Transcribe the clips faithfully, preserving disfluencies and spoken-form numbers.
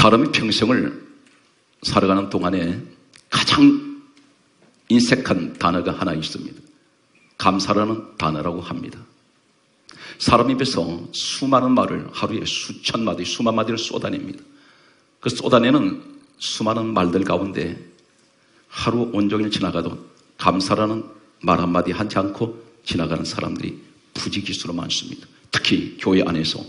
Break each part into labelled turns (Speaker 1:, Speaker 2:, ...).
Speaker 1: 사람이 평생을 살아가는 동안에 가장 인색한 단어가 하나 있습니다. 감사라는 단어라고 합니다. 사람 입에서 수많은 말을 하루에 수천 마디, 수만 마디를 쏟아냅니다. 그 쏟아내는 수많은 말들 가운데 하루 온종일 지나가도 감사라는 말 한마디 하지 않고 지나가는 사람들이 부지기수로 많습니다. 특히 교회 안에서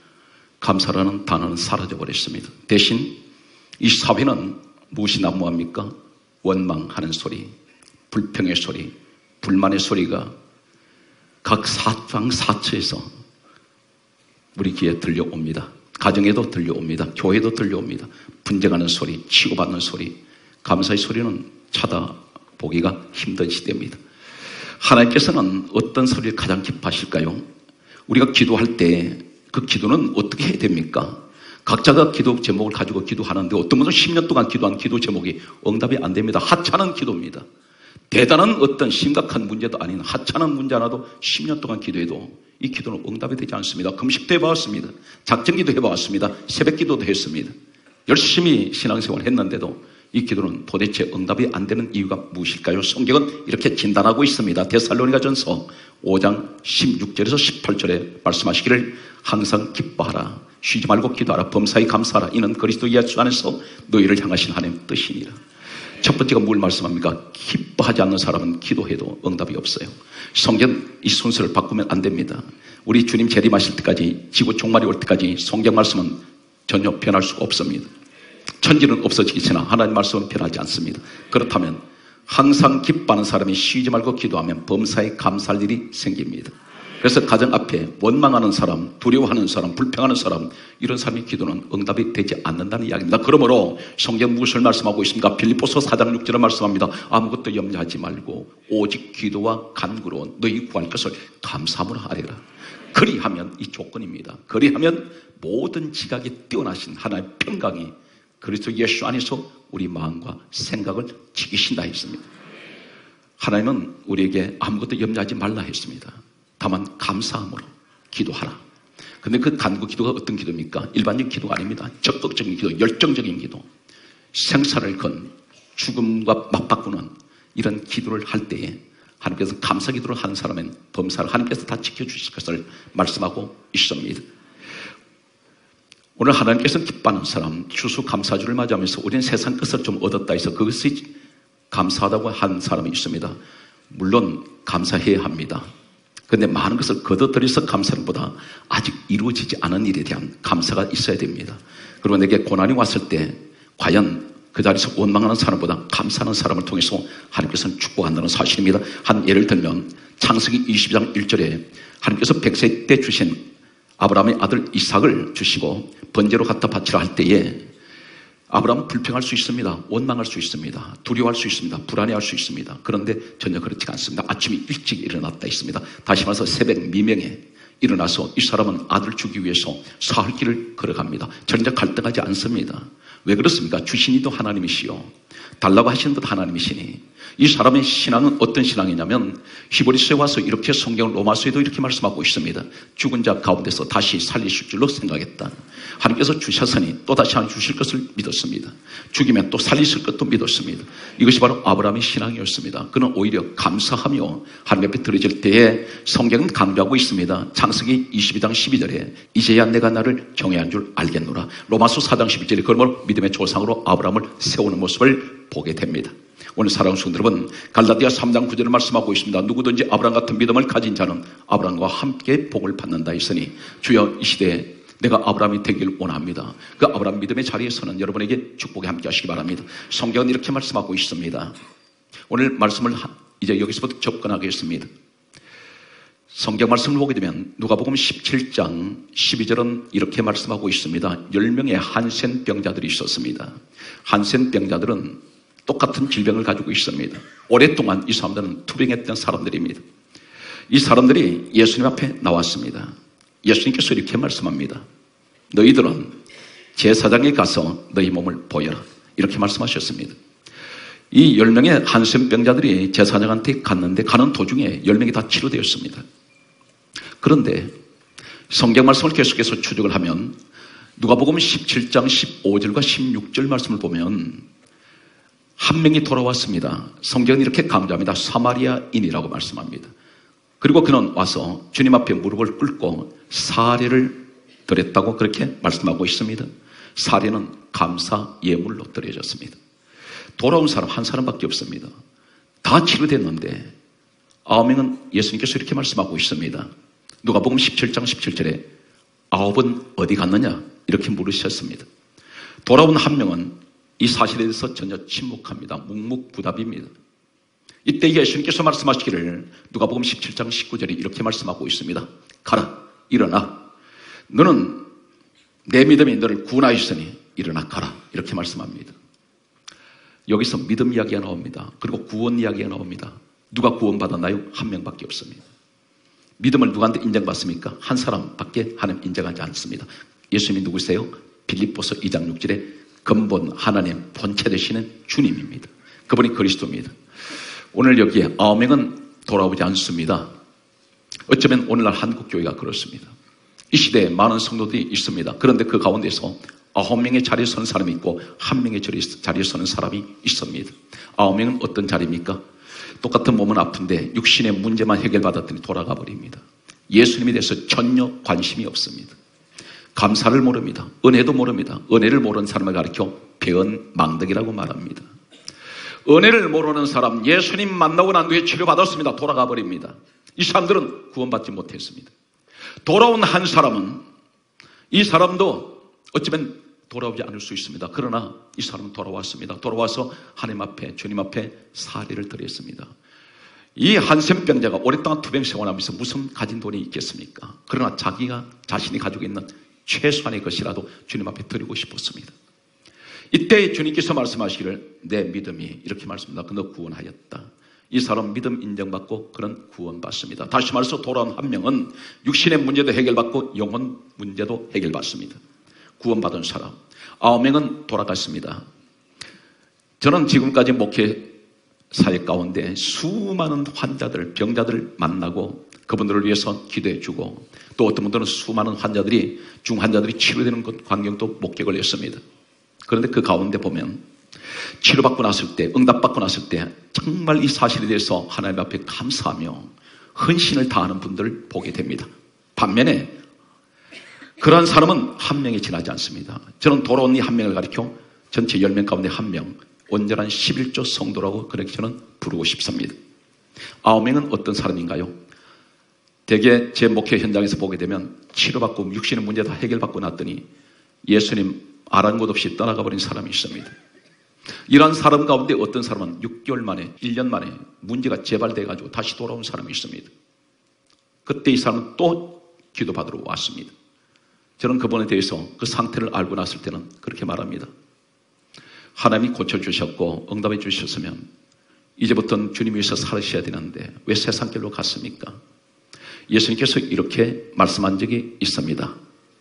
Speaker 1: 감사라는 단어는 사라져버렸습니다. 대신 이 사회는 무엇이 난무합니까? 원망하는 소리, 불평의 소리, 불만의 소리가 각 사방사처에서 우리 귀에 들려옵니다. 가정에도 들려옵니다. 교회도 들려옵니다. 분쟁하는 소리, 치고받는 소리, 감사의 소리는 찾아보기가 힘든 시대입니다. 하나님께서는 어떤 소리를 가장 기뻐하실까요? 우리가 기도할 때 그 기도는 어떻게 해야 됩니까? 각자가 기도 제목을 가지고 기도하는데 어떤 분은 십 년 동안 기도한 기도 제목이 응답이 안 됩니다. 하찮은 기도입니다. 대단한 어떤 심각한 문제도 아닌 하찮은 문제 하나도 십 년 동안 기도해도 이 기도는 응답이 되지 않습니다. 금식도 해봤습니다. 작정기도 해봤습니다. 새벽기도도 했습니다. 열심히 신앙생활을 했는데도 이 기도는 도대체 응답이 안 되는 이유가 무엇일까요? 성경은 이렇게 진단하고 있습니다. 데살로니가전서 오 장 십육 절에서 십팔 절에 말씀하시기를 항상 기뻐하라. 쉬지 말고 기도하라. 범사에 감사하라. 이는 그리스도 예수 안에서 너희를 향하신 하나님의 뜻이니라. 첫 번째가 뭘 말씀합니까? 기뻐하지 않는 사람은 기도해도 응답이 없어요. 성경 이 순서를 바꾸면 안 됩니다. 우리 주님 재림하실 때까지, 지구 종말이 올 때까지 성경 말씀은 전혀 변할 수가 없습니다. 천지는 없어지겠으나 하나님 말씀은 변하지 않습니다. 그렇다면 항상 기뻐하는 사람이 쉬지 말고 기도하면 범사에 감사할 일이 생깁니다. 그래서 가정 앞에 원망하는 사람, 두려워하는 사람, 불평하는 사람, 이런 사람의 기도는 응답이 되지 않는다는 이야기입니다. 그러므로 성경 무엇을 말씀하고 있습니까? 빌립보서 사 장 육 절에 말씀합니다. 아무것도 염려하지 말고 오직 기도와 간구로 너희 구할 것을 감사함으로 하리라. 그리하면, 이 조건입니다. 그리하면 모든 지각이 뛰어나신 하나님의 평강이 그리스도 예수 안에서 우리 마음과 생각을 지키신다 했습니다. 하나님은 우리에게 아무것도 염려하지 말라 했습니다. 다만 감사함으로 기도하라. 그런데 그 간구 기도가 어떤 기도입니까? 일반적인 기도가 아닙니다. 적극적인 기도, 열정적인 기도, 생사를 건 죽음과 맞바꾸는 이런 기도를 할 때에 하나님께서 감사 기도를 하는 사람은 범사를 하나님께서 다 지켜주실 것을 말씀하고 있습니다. 오늘 하나님께서는 기뻐하는 사람, 추수감사주를 맞이하면서 우리는 세상 것을 좀 얻었다 해서 그것이 감사하다고 하는 사람이 있습니다. 물론 감사해야 합니다. 그런데 많은 것을 거둬들여서 감사하는 것보다 아직 이루어지지 않은 일에 대한 감사가 있어야 됩니다. 그리고 내게 고난이 왔을 때 과연 그 자리에서 원망하는 사람보다 감사하는 사람을 통해서 하나님께서는 축복한다는 사실입니다. 한 예를 들면 창세기 이십이 장 일 절에 하나님께서 백 세 때 주신 아브라함의 아들 이삭을 주시고 번제로 갖다 바치라 할 때에 아브라함은 불평할 수 있습니다. 원망할 수 있습니다. 두려워할 수 있습니다. 불안해할 수 있습니다. 그런데 전혀 그렇지 않습니다. 아침에 일찍 일어났다 있습니다. 다시 말해서 새벽 미명에 일어나서 이 사람은 아들 주기 위해서 사흘 길을 걸어갑니다. 전혀 갈등하지 않습니다. 왜 그렇습니까? 주신이도 하나님이시요 달라고 하시는 것 하나님이시니 이 사람의 신앙은 어떤 신앙이냐면 히브리서에 와서 이렇게 성경 로마서에도 이렇게 말씀하고 있습니다. 죽은 자 가운데서 다시 살리실 줄로 생각했다. 하나님께서 주셨으니 또다시 하나님 주실 것을 믿었습니다. 죽이면 또 살리실 것도 믿었습니다. 이것이 바로 아브라함의 신앙이었습니다. 그는 오히려 감사하며 하나님 앞에 드려질 때에 성경은 강조하고 있습니다. 창세기 이십이 장 십이 절에 이제야 내가 나를 경외한 줄 알겠노라. 로마서 사 장 십이 절에 그러므로 믿음의 조상으로 아브라함을 세우는 모습을 보게 됩니다. 오늘 사랑하는 성도 여러분, 갈라디아 삼 장 구 절을 말씀하고 있습니다. 누구든지 아브라함 같은 믿음을 가진 자는 아브라함과 함께 복을 받는다 했으니 주여 이 시대에 내가 아브라함이 되길 원합니다. 그 아브라함 믿음의 자리에서는 여러분에게 축복에 함께 하시기 바랍니다. 성경은 이렇게 말씀하고 있습니다. 오늘 말씀을 이제 여기서부터 접근하겠습니다. 성경 말씀을 보게 되면 누가복음 십칠 장 십이 절은 이렇게 말씀하고 있습니다. 열 명의 한센 병자들이 있었습니다. 한센 병자들은 똑같은 질병을 가지고 있습니다. 오랫동안 이 사람들은 투병했던 사람들입니다. 이 사람들이 예수님 앞에 나왔습니다. 예수님께서 이렇게 말씀합니다. 너희들은 제사장에 가서 너희 몸을 보여라. 이렇게 말씀하셨습니다. 이 열 명의 한센병자들이 제사장한테 갔는데 가는 도중에 열 명이 다 치료되었습니다. 그런데 성경 말씀을 계속해서 추적을 하면 누가복음 십칠 장 십오 절과 십육 절 말씀을 보면 한 명이 돌아왔습니다. 성경은 이렇게 강조합니다. 사마리아인이라고 말씀합니다. 그리고 그는 와서 주님 앞에 무릎을 꿇고 사례를 드렸다고 그렇게 말씀하고 있습니다. 사례는 감사 예물로 드려졌습니다. 돌아온 사람 한 사람밖에 없습니다. 다 치료됐는데 아홉 명은 예수님께서 이렇게 말씀하고 있습니다. 누가복음 십칠 장 십칠 절에 아홉은 어디 갔느냐 이렇게 물으셨습니다. 돌아온 한 명은 이 사실에 대해서 전혀 침묵합니다. 묵묵부답입니다. 이때 예수님께서 말씀하시기를 누가복음 십칠 장 십구 절에 이렇게 말씀하고 있습니다. 가라, 일어나. 너는 내 믿음이 너를 구원하였으니 일어나 가라. 이렇게 말씀합니다. 여기서 믿음 이야기가 나옵니다. 그리고 구원 이야기가 나옵니다. 누가 구원받았나요? 한 명밖에 없습니다. 믿음을 누구한테 인정받습니까? 한 사람밖에 하나님 인정하지 않습니다. 예수님이 누구세요? 빌립보서 이 장 육 절에 근본 하나님 본체 되시는 주님입니다. 그분이 그리스도입니다. 오늘 여기에 아홉 명은 돌아오지 않습니다. 어쩌면 오늘날 한국교회가 그렇습니다. 이 시대에 많은 성도들이 있습니다. 그런데 그 가운데서 아홉 명의 자리에 서는 사람이 있고 한 명의 자리에 서는 사람이 있습니다. 아홉 명은 어떤 자리입니까? 똑같은 몸은 아픈데 육신의 문제만 해결받았더니 돌아가 버립니다. 예수님에 대해서 전혀 관심이 없습니다. 감사를 모릅니다. 은혜도 모릅니다. 은혜를 모르는 사람을 가리켜 배은망덕이라고 말합니다. 은혜를 모르는 사람, 예수님 만나고 난 뒤에 치료받았습니다. 돌아가 버립니다. 이 사람들은 구원받지 못했습니다. 돌아온 한 사람은 이 사람도 어쩌면 돌아오지 않을 수 있습니다. 그러나 이 사람은 돌아왔습니다. 돌아와서 하나님 앞에, 주님 앞에 사례를 드렸습니다. 이 한센병자가 오랫동안 투병 생활하면서 무슨 가진 돈이 있겠습니까? 그러나 자기가 자신이 가지고 있는 최소한의 것이라도 주님 앞에 드리고 싶었습니다. 이때 주님께서 말씀하시기를 내 믿음이 이렇게 말씀합니다. 너 구원하였다. 이 사람 믿음 인정받고 그런 구원받습니다. 다시 말해서 돌아온 한 명은 육신의 문제도 해결받고 영혼 문제도 해결받습니다. 구원받은 사람. 아홉 명은 돌아갔습니다. 저는 지금까지 목회 사역 가운데 수많은 환자들, 병자들을 만나고 그분들을 위해서 기도해주고 또 어떤 분들은 수많은 환자들이, 중환자들이 치료되는 것 광경도 목격을 했습니다. 그런데 그 가운데 보면 치료받고 났을 때, 응답받고 났을 때 정말 이 사실에 대해서 하나님 앞에 감사하며 헌신을 다하는 분들을 보게 됩니다. 반면에 그러한 사람은 한 명이 지나지 않습니다. 저는 돌아온 이 한 명을 가리켜 전체 열 명 가운데 한 명, 온전한 십일조 성도라고 그렇게 저는 부르고 싶습니다. 아홉 명은 어떤 사람인가요? 대개 제 목회 현장에서 보게 되면 치료받고 육신의 문제 다 해결받고 났더니 예수님 아랑곳 없이 떠나가 버린 사람이 있습니다. 이런 사람 가운데 어떤 사람은 육 개월 만에, 일 년 만에 문제가 재발돼가지고 다시 돌아온 사람이 있습니다. 그때 이 사람은 또 기도받으러 왔습니다. 저는 그분에 대해서 그 상태를 알고 났을 때는 그렇게 말합니다. 하나님이 고쳐주셨고 응답해 주셨으면 이제부터는 주님 위해서 살으셔야 되는데 왜 세상 길로 갔습니까? 예수님께서 이렇게 말씀한 적이 있습니다.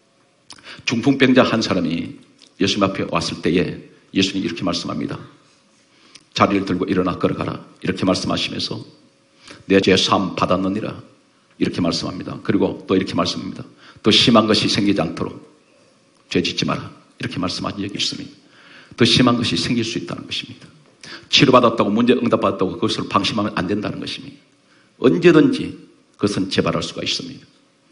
Speaker 1: 중풍병자 한 사람이 예수님 앞에 왔을 때에 예수님이 이렇게 말씀합니다. 자리를 들고 일어나 걸어가라. 이렇게 말씀하시면서 내 죄 사함 받았느니라. 이렇게 말씀합니다. 그리고 또 이렇게 말씀합니다. 더 심한 것이 생기지 않도록 죄 짓지 마라. 이렇게 말씀하신 적이 있습니다. 더 심한 것이 생길 수 있다는 것입니다. 치료받았다고 문제 응답받았다고 그것을 방심하면 안 된다는 것입니다. 언제든지 그것은 재발할 수가 있습니다.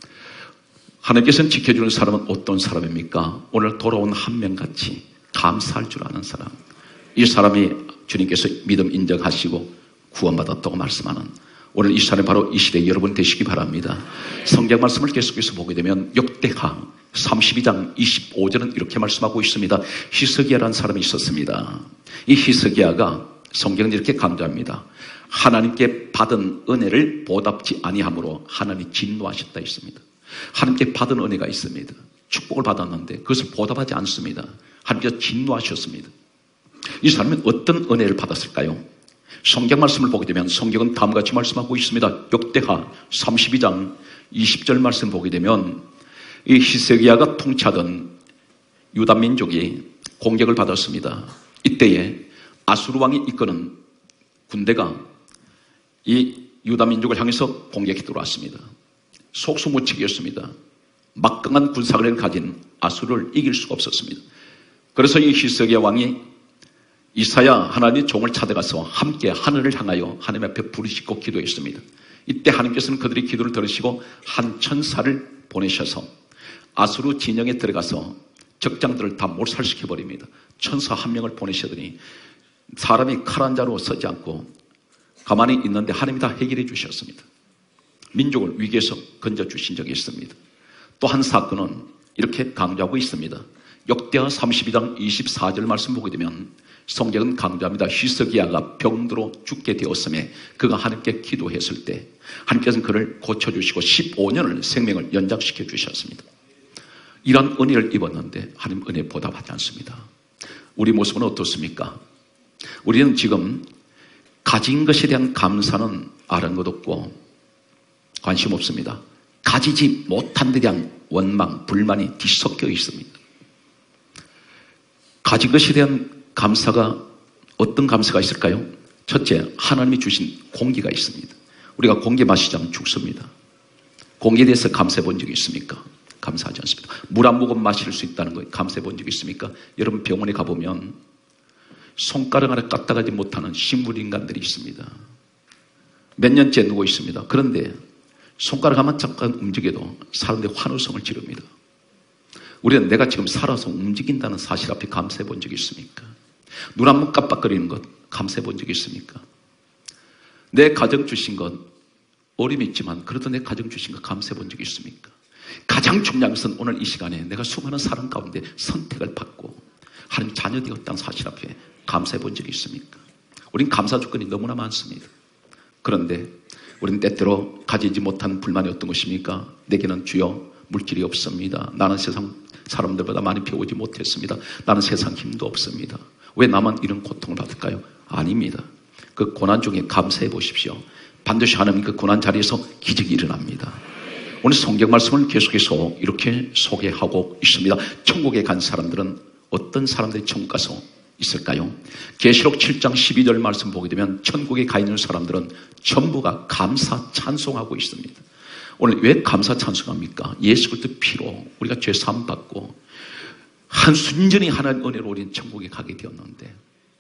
Speaker 1: 하나님께서는 지켜주는 사람은 어떤 사람입니까? 오늘 돌아온 한 명같이 감사할 줄 아는 사람. 이 사람이 주님께서 믿음 인정하시고 구원받았다고 말씀하는 오늘 이 사람이 바로 이 시대에 여러분 되시기 바랍니다. 성경 말씀을 계속해서 보게 되면 역대하 삼십이 장 이십오 절은 이렇게 말씀하고 있습니다. 히스기야라는 사람이 있었습니다. 이 히스기야가 성경은 이렇게 강조합니다. 하나님께 받은 은혜를 보답지 아니함으로 하나님이 진노하셨다 했습니다. 하나님께 받은 은혜가 있습니다. 축복을 받았는데 그것을 보답하지 않습니다. 하나님께서 진노하셨습니다. 이 사람은 어떤 은혜를 받았을까요? 성경 말씀을 보게 되면 성경은 다음과 같이 말씀하고 있습니다. 역대하 삼십이 장 이십 절 말씀 보게 되면 이 히스기야가 통치하던 유다 민족이 공격을 받았습니다. 이때에 아수르 왕이 이끄는 군대가 이 유다 민족을 향해서 공격해 들어왔습니다. 속수무책이었습니다. 막강한 군사력을 가진 아수르를 이길 수가 없었습니다. 그래서 이 히스기야 왕이 이사야 하나님의 종을 찾아가서 함께 하늘을 향하여 하나님 앞에 부르짖고 기도했습니다. 이때 하나님께서는 그들의 기도를 들으시고 한 천사를 보내셔서 아수르 진영에 들어가서 적장들을 다 몰살시켜버립니다. 천사 한 명을 보내시더니 사람이 칼 한 자루 서지 않고 가만히 있는데 하나님이 다 해결해 주셨습니다. 민족을 위기에서 건져주신 적이 있습니다. 또 한 사건은 이렇게 강조하고 있습니다. 역대하 삼십이 장 이십사 절 말씀 보게 되면 성경은 강조합니다. 히스기야가 병들어 죽게 되었음에 그가 하나님께 기도했을 때 하나님께서는 그를 고쳐주시고 십오 년을 생명을 연장시켜 주셨습니다. 이런 은혜를 입었는데 하나님 은혜 보답하지 않습니다. 우리 모습은 어떻습니까? 우리는 지금 가진 것에 대한 감사는 아랑곳없고 관심 없습니다. 가지지 못한 데 대한 원망, 불만이 뒤섞여 있습니다. 가진 것에 대한 감사가 어떤 감사가 있을까요? 첫째, 하나님이 주신 공기가 있습니다. 우리가 공기 마시자면 죽습니다. 공기에 대해서 감사해 본 적이 있습니까? 감사하지 않습니다. 물 한 모금 마실 수 있다는 거 감사해 본 적이 있습니까? 여러분 병원에 가보면 손가락 하나 까딱하지 못하는 식물인간들이 있습니다. 몇 년째 누워 있습니다. 그런데 손가락 하나만 잠깐 움직여도 사람들이 환호성을 지릅니다. 우리는 내가 지금 살아서 움직인다는 사실 앞에 감사해 본 적이 있습니까? 눈 한 번 깜빡거리는 것 감사해 본 적이 있습니까? 내 가정 주신 것 어려움이 있지만 그래도 내 가정 주신 것 감사해 본 적이 있습니까? 가장 중요한 것은 오늘 이 시간에 내가 수많은 사람 가운데 선택을 받고 하나님 자녀 되었다는 사실 앞에 감사해 본 적이 있습니까? 우린 감사 조건이 너무나 많습니다. 그런데 우리는 때때로 가지지 못한 불만이 어떤 것입니까? 내게는 주여 물질이 없습니다. 나는 세상 사람들보다 많이 배우지 못했습니다. 나는 세상 힘도 없습니다. 왜 나만 이런 고통을 받을까요? 아닙니다. 그 고난 중에 감사해 보십시오. 반드시 하나님 그 고난 자리에서 기적이 일어납니다. 오늘 성경 말씀을 계속해서 이렇게 소개하고 있습니다. 천국에 간 사람들은 어떤 사람들이 천국 가서 있을까요? 계시록 칠 장 십이 절 말씀 보게 되면 천국에 가 있는 사람들은 전부가 감사 찬송하고 있습니다. 오늘 왜 감사 찬송합니까? 예수 그리스도 피로 우리가 죄 사함 받고 한 순전히 하나님 은혜로 우리는 천국에 가게 되었는데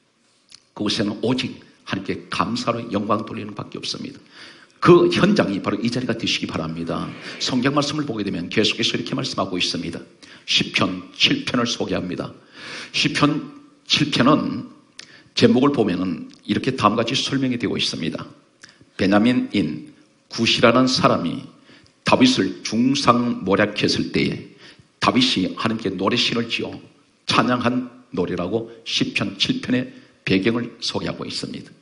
Speaker 1: 그곳에는 오직 하나님께 감사로 영광 돌리는 밖에 없습니다. 그 현장이 바로 이 자리가 되시기 바랍니다. 성경 말씀을 보게 되면 계속해서 이렇게 말씀하고 있습니다. 시편 칠 편을 소개합니다. 시편 칠 편은 제목을 보면은 이렇게 다음같이 설명이 되고 있습니다. 베냐민인 굿이라는 사람이 다윗을 중상모략했을 때에 다윗이 하나님께 노래신을 지어 찬양한 노래라고 시편 칠 편의 배경을 소개하고 있습니다.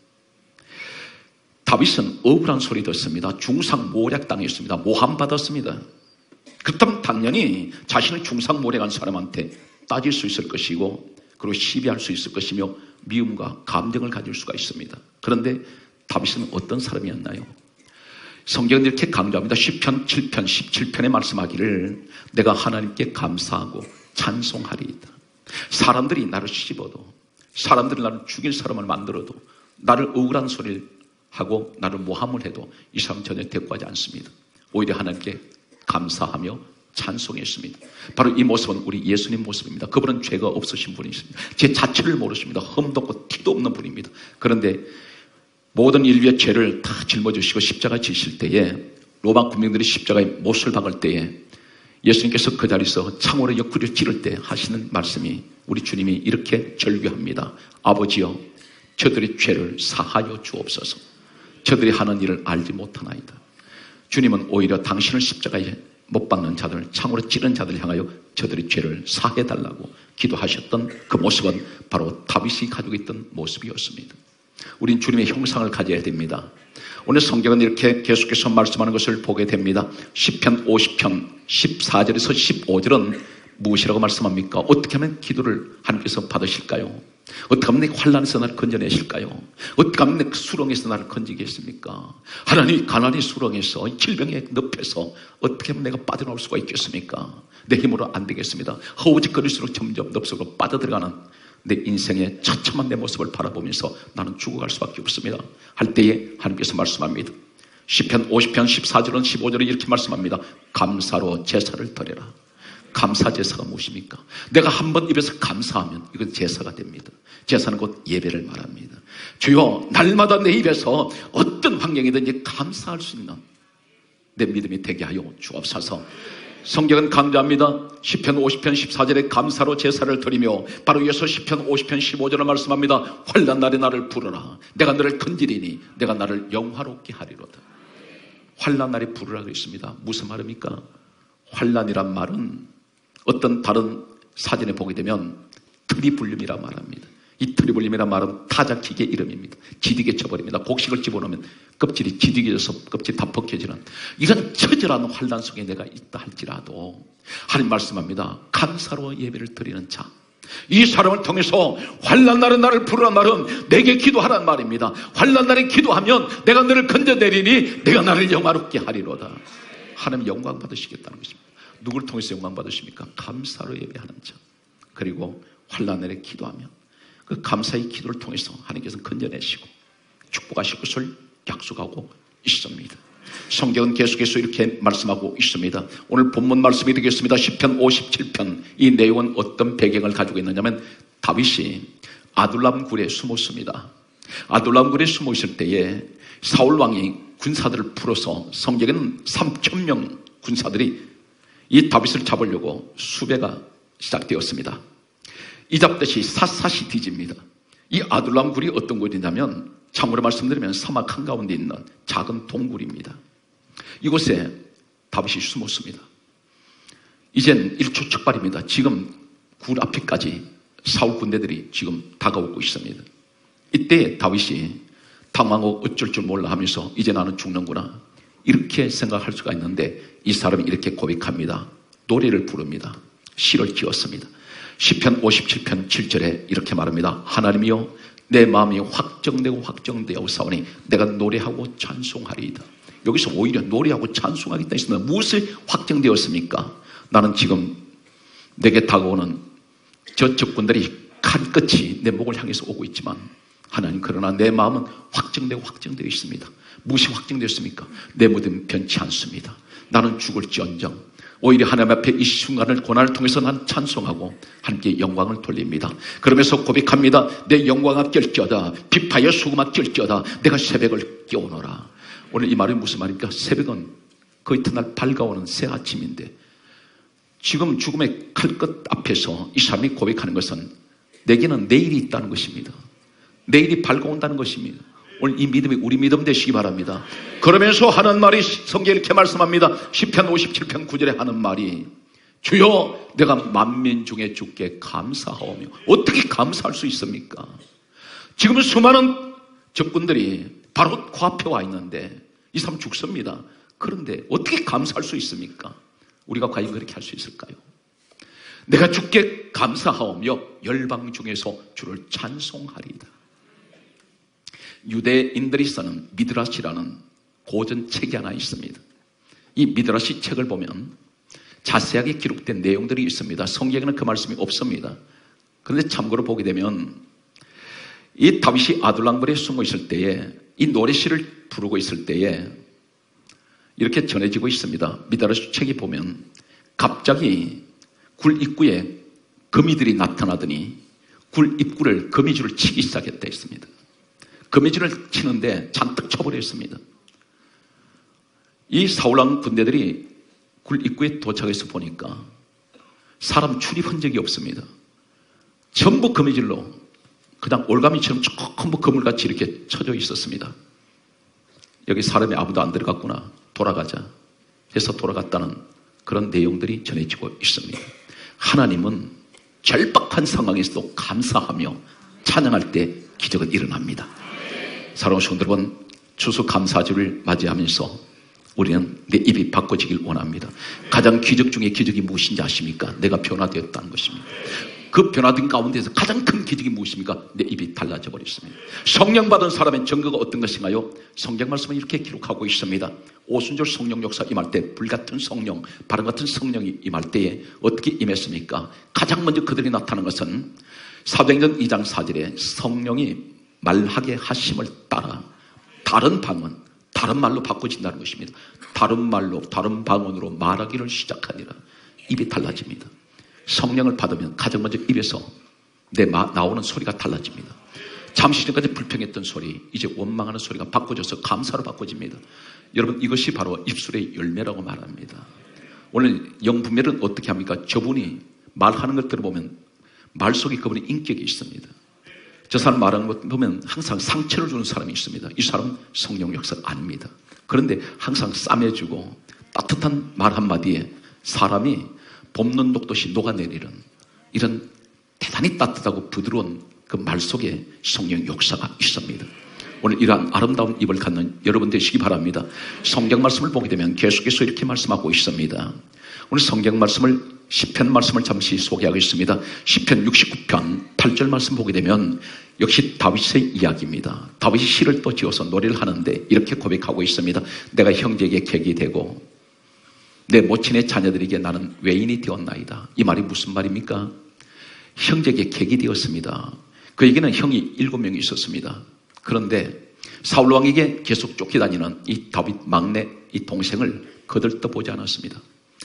Speaker 1: 다윗은 억울한 소리 듣습니다. 중상모략당했습니다. 모함받았습니다. 그렇다면 당연히 자신을 중상모략한 사람한테 따질 수 있을 것이고 그리고 시비할 수 있을 것이며 미움과 감정을 가질 수가 있습니다. 그런데 다윗은 어떤 사람이었나요? 성경은 이렇게 강조합니다. 시편 칠 편 십칠 편에 말씀하기를 내가 하나님께 감사하고 찬송하리이다. 사람들이 나를 씹어도 사람들이 나를 죽일 사람을 만들어도 나를 억울한 소리를 하고 나를 모함을 해도 이 사람 전혀 대꾸하지 않습니다. 오히려 하나님께 감사하며 찬송했습니다. 바로 이 모습은 우리 예수님 모습입니다. 그분은 죄가 없으신 분이십니다. 제 자체를 모르십니다. 흠도 없고 티도 없는 분입니다. 그런데 모든 인류의 죄를 다 짊어지시고 십자가 지실 때에 로마 군병들이 십자가에 못을 박을 때에 예수님께서 그 자리에서 창으로 옆구리를 찌를 때 하시는 말씀이 우리 주님이 이렇게 절규합니다. 아버지여 저들의 죄를 사하여 주옵소서. 저들이 하는 일을 알지 못하나이다. 주님은 오히려 당신을 십자가에 못 박는 자들, 창으로 찌른 자들을 향하여 저들의 죄를 사해달라고 기도하셨던 그 모습은 바로 다윗이 가지고 있던 모습이었습니다. 우린 주님의 형상을 가져야 됩니다. 오늘 성경은 이렇게 계속해서 말씀하는 것을 보게 됩니다. 시편 오십 편 십사 절에서 십오 절은 무엇이라고 말씀합니까? 어떻게 하면 기도를 하나님께서 받으실까요? 어떻게 하면 내 환난에서 나를 건져내실까요? 어떻게 하면 내 수렁에서 나를 건지겠습니까? 하나님이 가난의 수렁에서 질병의 늪에서 어떻게 하면 내가 빠져나올 수가 있겠습니까? 내 힘으로 안 되겠습니다. 허우직거릴수록 점점 늪속으로 빠져들어가는 내 인생의 처참한 내 모습을 바라보면서 나는 죽어갈 수밖에 없습니다. 할 때에 하나님께서 말씀합니다. 시편 오십 편 십사 절은 십오 절에 이렇게 말씀합니다. 감사로 제사를 드려라. 감사 제사가 무엇입니까? 내가 한번 입에서 감사하면 이건 제사가 됩니다. 제사는 곧 예배를 말합니다. 주여, 날마다 내 입에서 어떤 환경이든지 감사할 수 있는 내 믿음이 되게 하여 주옵소서. 성경은 강조합니다. 시편 오십 편 십사 절에 감사로 제사를 드리며 바로 이어서 시편 오십 편 십오 절을 말씀합니다. 환난 날에 나를 부르라. 내가 너를 건지리니 내가 나를 영화롭게 하리로다. 환난 날에 부르라 그랬습니다. 무슨 말입니까? 환난이란 말은 어떤 다른 사전에 보게 되면 트리블륨이라 말합니다. 이 트리블륨이란 말은 타작기계 이름입니다. 지디게 쳐버립니다. 곡식을 집어넣으면 껍질이 지디게져서 껍질이 다 벗겨지는 이런 처절한 환난 속에 내가 있다 할지라도 하나님 말씀합니다. 감사로 예배를 드리는 자, 이 사람을 통해서 환난 날은 나를 부르란 말은 내게 기도하란 말입니다. 환난 날에 기도하면 내가 너를 건져내리니 내가 나를 영화롭게 하리로다. 하나님 영광 받으시겠다는 것입니다. 누구를 통해서 영광 받으십니까? 감사로 예배하는 자, 그리고 환난 날에 기도하면 그 감사의 기도를 통해서 하나님께서 건져내시고 축복하실 것을 약속하고 있습니다. 성경은 계속해서 이렇게 말씀하고 있습니다. 오늘 본문 말씀이 되겠습니다. 시편 오십칠 편. 이 내용은 어떤 배경을 가지고 있느냐면 다윗이 아둘람 굴에 숨었습니다. 아둘람 굴에 숨어 있을 때에 사울 왕이 군사들을 풀어서 성경에는 삼천 명 군사들이 이 다윗을 잡으려고 수배가 시작되었습니다. 이 잡듯이 샅샅이 뒤집니다. 이 아둘람 굴이 어떤 굴이냐면 참고로 말씀드리면 사막 한가운데 있는 작은 동굴입니다. 이곳에 다윗이 숨었습니다. 이젠 일초척발입니다. 지금 굴 앞에까지 사울 군대들이 지금 다가오고 있습니다. 이때 다윗이 당황하고 어쩔 줄 몰라 하면서 이제 나는 죽는구나 이렇게 생각할 수가 있는데 이 사람이 이렇게 고백합니다. 노래를 부릅니다. 시를 지었습니다. 시편 오십칠 편 칠 절에 이렇게 말합니다. 하나님이여 내 마음이 확정되고 확정되어 싸우니 내가 노래하고 찬송하리이다. 여기서 오히려 노래하고 찬송하겠다 했으면 무엇이 확정되었습니까? 나는 지금 내게 다가오는 저 적군들이 칼 끝이 내 목을 향해서 오고 있지만 하나님, 그러나 내 마음은 확정되고 확정되어 있습니다. 무엇이 확정되었습니까? 내 모든 변치 않습니다. 나는 죽을지언정 오히려 하나님 앞에 이 순간을 고난을 통해서 난 찬송하고 하나님께 영광을 돌립니다. 그러면서 고백합니다. 내 영광아 낄겨다 비파여 수금아 낄겨다 내가 새벽을 깨우노라. 오늘 이 말이 무슨 말입니까? 새벽은 그 이튿날 밝아오는 새 아침인데 지금 죽음의 칼끝 앞에서 이 사람이 고백하는 것은 내게는 내일이 있다는 것입니다. 내일이 밝아온다는 것입니다. 오늘 이 믿음이 우리 믿음 되시기 바랍니다. 그러면서 하는 말이 성경에 이렇게 말씀합니다. 시편 오십칠 편 구 절에 하는 말이 주여 내가 만민 중에 주께 감사하오며. 어떻게 감사할 수 있습니까? 지금 수많은 적군들이 바로 코앞에 와 있는데 이 사람 죽습니다. 그런데 어떻게 감사할 수 있습니까? 우리가 과연 그렇게 할 수 있을까요? 내가 주께 감사하오며 열방 중에서 주를 찬송하리이다. 유대인들이 쓰는 미드라시라는 고전 책이 하나 있습니다. 이 미드라시 책을 보면 자세하게 기록된 내용들이 있습니다. 성경에는 그 말씀이 없습니다. 그런데 참고로 보게 되면 이 다윗이 아둘람굴에 숨어 있을 때에 이 노래시를 부르고 있을 때에 이렇게 전해지고 있습니다. 미드라시 책에 보면 갑자기 굴 입구에 거미들이 나타나더니 굴 입구를 거미줄을 치기 시작했다 했습니다. 거미줄을 치는데 잔뜩 쳐버렸습니다. 이 사울왕 군대들이 굴 입구에 도착해서 보니까 사람 출입 흔적이 없습니다. 전부 거미줄로 그냥 올가미처럼 조금 그물같이 이렇게 쳐져 있었습니다. 여기 사람이 아무도 안 들어갔구나, 돌아가자 해서 돌아갔다는 그런 내용들이 전해지고 있습니다. 하나님은 절박한 상황에서도 감사하며 찬양할 때 기적은 일어납니다. 사랑하는 성도 여러분, 추수감사주를 맞이하면서 우리는 내 입이 바꿔지길 원합니다. 가장 기적 중에 기적이 무엇인지 아십니까? 내가 변화되었다는 것입니다. 그 변화된 가운데서 가장 큰 기적이 무엇입니까? 내 입이 달라져 버렸습니다. 성령 받은 사람의 증거가 어떤 것인가요? 성경 말씀은 이렇게 기록하고 있습니다. 오순절 성령 역사 임할 때 불같은 성령, 바람 같은 성령이 임할 때에 어떻게 임했습니까? 가장 먼저 그들이 나타난 것은 사도행전 이 장 사 절에 성령이 말하게 하심을 따라 다른 방언, 다른 말로 바꿔진다는 것입니다. 다른 말로, 다른 방언으로 말하기를 시작하니라. 입이 달라집니다. 성령을 받으면 가장 먼저 입에서 내 마, 나오는 소리가 달라집니다. 잠시 전까지 불평했던 소리, 이제 원망하는 소리가 바꿔져서 감사로 바꿔집니다. 여러분, 이것이 바로 입술의 열매라고 말합니다. 오늘 영분별은 어떻게 합니까? 저분이 말하는 것 들어보면 말 속에 그분의 인격이 있습니다. 저 사람 말하는 것 보면 항상 상처를 주는 사람이 있습니다. 이 사람은 성령 역사가 아닙니다. 그런데 항상 싸매주고 따뜻한 말 한마디에 사람이 봄눈 녹듯이 녹아내리는 이런 대단히 따뜻하고 부드러운 그 말 속에 성령 역사가 있습니다. 오늘 이러한 아름다운 입을 갖는 여러분 되시기 바랍니다. 성경 말씀을 보게 되면 계속해서 이렇게 말씀하고 있습니다. 오늘 성경 말씀을 시편 말씀을 잠시 소개하겠습니다. 시편 육십구 편 팔 절 말씀 보게 되면 역시 다윗의 이야기입니다. 다윗이 시를 또 지어서 노래를 하는데 이렇게 고백하고 있습니다. 내가 형제에게 객이 되고 내 모친의 자녀들에게 나는 외인이 되었나이다. 이 말이 무슨 말입니까? 형제에게 객이 되었습니다. 그에게는 형이 일곱 명이 있었습니다. 그런데 사울 왕에게 계속 쫓겨다니는 이 다윗 막내 이 동생을 거들떠보지 않았습니다.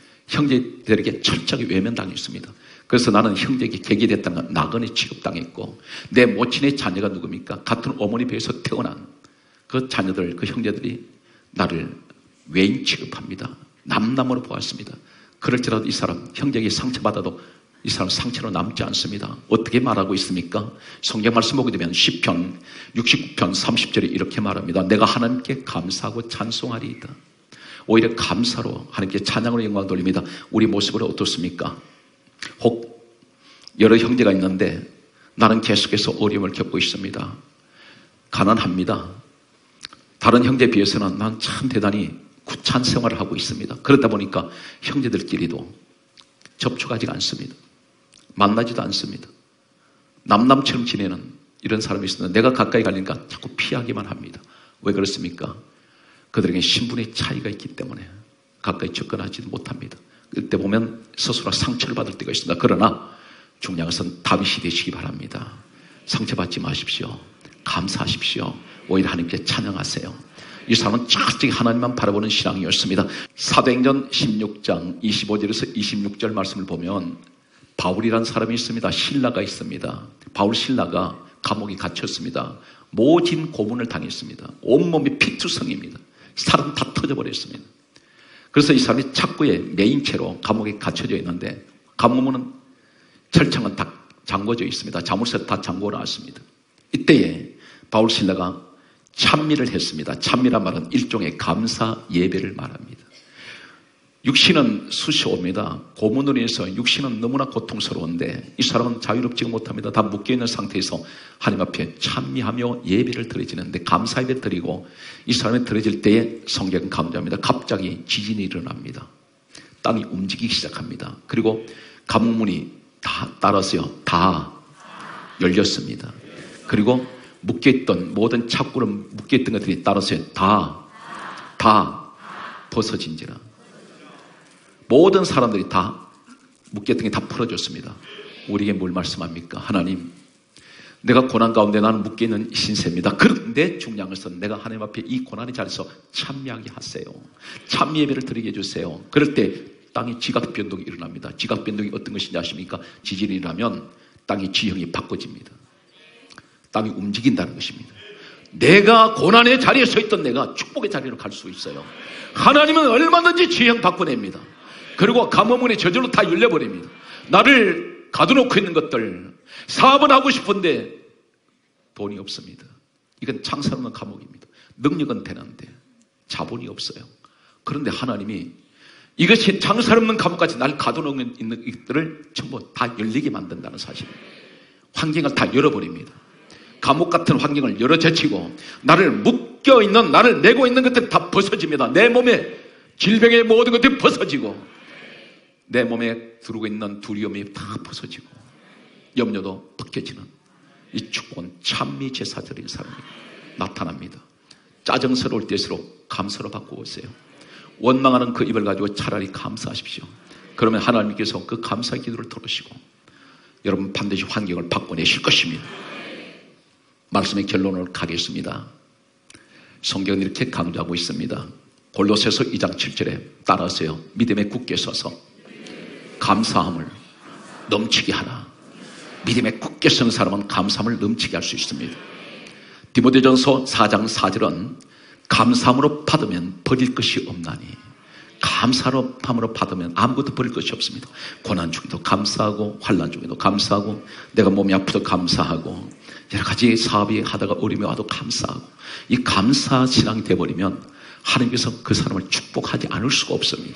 Speaker 1: 형제들에게 철저하게 외면당했습니다. 그래서 나는 형제에게 객이 됐다는 건 나그네 취급당했고 내 모친의 자녀가 누굽니까? 같은 어머니 배에서 태어난 그 자녀들, 그 형제들이 나를 외인 취급합니다. 남남으로 보았습니다. 그럴지라도 이 사람 형제에게 상처받아도 이 사람 상처로 남지 않습니다. 어떻게 말하고 있습니까? 성경 말씀 보게 되면 시편 육십구 편 삼십 절에 이렇게 말합니다. 내가 하나님께 감사하고 찬송하리이다. 오히려 감사로 하나님께 찬양으로 영광 돌립니다. 우리 모습은 어떻습니까? 혹 여러 형제가 있는데 나는 계속해서 어려움을 겪고 있습니다. 가난합니다. 다른 형제에 비해서는 난 참 대단히 구찬 생활을 하고 있습니다. 그러다 보니까 형제들끼리도 접촉하지가 않습니다. 만나지도 않습니다. 남남처럼 지내는 이런 사람이 있습니다. 내가 가까이 가니까 자꾸 피하기만 합니다. 왜 그렇습니까? 그들에게 신분의 차이가 있기 때문에 가까이 접근하지도 못합니다. 그때 보면 스스로 상처를 받을 때가 있습니다. 그러나 중요한 것은 다윗이 되시기 바랍니다. 상처받지 마십시오. 감사하십시오. 오히려 하나님께 찬양하세요. 이 사람은 철저히 하나님만 바라보는 신앙이었습니다. 사도행전 십육 장 이십오 절에서 이십육 절 말씀을 보면 바울이라는 사람이 있습니다. 실라가 있습니다. 바울 실라가 감옥에 갇혔습니다. 모진 고문을 당했습니다. 온몸이 피투성입니다. 사람 다 터져버렸습니다. 그래서 이 사람이 착고에 매인 채로 감옥에 갇혀져 있는데 감옥문은 철창은 다 잠궈져 있습니다. 자물쇠 다 잠궈 놨습니다. 이때에 바울 신라가 찬미를 했습니다. 찬미란 말은 일종의 감사 예배를 말합니다. 육신은 수시옵니다. 고문으로 인해서 육신은 너무나 고통스러운데 이 사람은 자유롭지 못합니다. 다 묶여있는 상태에서 하나님 앞에 찬미하며 예배를 드려지는데 감사 예배 드리고 이 사람이 드려질 때에 성경은 강조합니다. 갑자기 지진이 일어납니다. 땅이 움직이기 시작합니다. 그리고 감옥문이 다 따라서요 다 열렸습니다. 그리고 묶여있던 모든 착구를 묶여있던 것들이 따라서 다, 다 벗어진지라. 모든 사람들이 다 묶였던 게 다 풀어졌습니다. 우리에게 뭘 말씀합니까? 하나님, 내가 고난 가운데 나는 묶여있는 신세입니다. 그런데 중요한 것은 내가 하나님 앞에 이 고난의 자리에서 참여하게 하세요. 참여 예배를 드리게 해주세요. 그럴 때 땅에 지각 변동이 일어납니다. 지각 변동이 어떤 것인지 아십니까? 지진이 일어나면 땅의 지형이 바꿔집니다. 땅이 움직인다는 것입니다. 내가 고난의 자리에 서 있던 내가 축복의 자리로 갈 수 있어요. 하나님은 얼마든지 지형 바꿔냅니다. 그리고 감옥문이 저절로 다 열려버립니다. 나를 가둬놓고 있는 것들 사업은 하고 싶은데 돈이 없습니다. 이건 창살 없는 감옥입니다. 능력은 되는데 자본이 없어요. 그런데 하나님이 이것이 창살 없는 감옥까지 날 가둬놓고 있는 것들을 전부 다 열리게 만든다는 사실입니다. 환경을 다 열어버립니다. 감옥 같은 환경을 열어제치고 나를 묶여있는 나를 내고 있는 것들이 다 벗어집니다. 내 몸에 질병의 모든 것들이 벗어지고 내 몸에 두르고 있는 두려움이 다 벗어지고 염려도 벗겨지는 이 축복은 찬미 제사드린 사람이 나타납니다. 짜증스러울 때일수록 감사로 바꾸오세요. 원망하는 그 입을 가지고 차라리 감사하십시오. 그러면 하나님께서 그 감사의 기도를 들으시고 여러분 반드시 환경을 바꿔내실 것입니다. 말씀의 결론을 가겠습니다. 성경은 이렇게 강조하고 있습니다. 골로새서 이 장 칠 절에 따라하세요. 믿음에 굳게 서서 감사함을 넘치게 하라. 믿음에 굳게 서는 사람은 감사함을 넘치게 할 수 있습니다. 디모데전서 사 장 사 절은 감사함으로 받으면 버릴 것이 없나니, 감사로 함으로 받으면 아무것도 버릴 것이 없습니다. 고난 중에도 감사하고 환난 중에도 감사하고 내가 몸이 아프도 감사하고 여러 가지 사업이 하다가 어려움이 와도 감사하고, 이 감사 신앙이 되어버리면 하나님께서 그 사람을 축복하지 않을 수가 없습니다.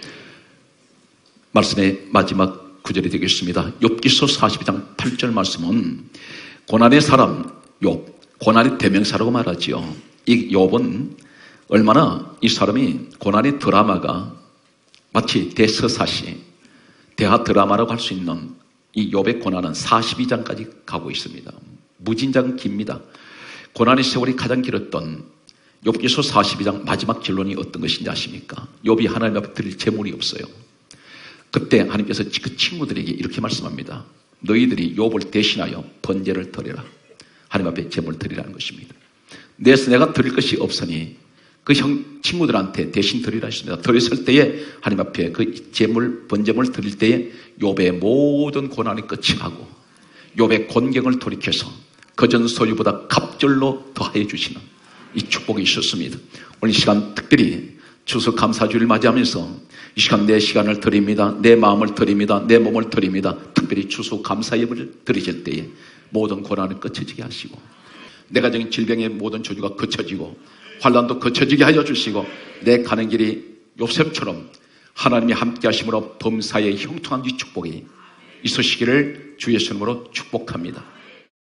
Speaker 1: 말씀의 마지막 구절이 되겠습니다. 욥기서 사십이 장 팔 절 말씀은 고난의 사람 욥, 고난의 대명사라고 말하지요. 이 욥은 얼마나 이 사람이 고난의 드라마가 마치 대서사시, 대하 드라마라고 할 수 있는 이 욥의 고난은 사십이 장까지 가고 있습니다. 무진장 깁니다. 고난의 세월이 가장 길었던 욥기서 사십이 장 마지막 결론이 어떤 것인지 아십니까? 욥이 하나님 앞에 드릴 재물이 없어요. 그때 하나님께서 그 친구들에게 이렇게 말씀합니다. 너희들이 욥을 대신하여 번제를 드려라. 하나님 앞에 재물을 드리라는 것입니다. 내서 내가 드릴 것이 없으니 그 형, 친구들한테 대신 드리라 했습니다. 드렸을 때에 하나님 앞에 그 재물, 번제물 드릴 때에 욥의 모든 고난이 끝이 나고 욥의 곤경을 돌이켜서 그전 소유보다 갑절로 더하여 주시는 이 축복이 있었습니다. 오늘 이 시간 특별히 추석 감사주를 맞이하면서 이 시간 내 시간을 드립니다. 내 마음을 드립니다. 내 몸을 드립니다. 특별히 추석 감사 예배를 드리실 때에 모든 고난을 끝쳐지게 하시고 내 가정의 질병의 모든 저주가 그쳐지고 환난도 그쳐지게 하여 주시고 내 가는 길이 요셉처럼 하나님이 함께 하심으로 범사의 형통한 이 축복이 있으시기를 주 예수 이름으로 축복합니다.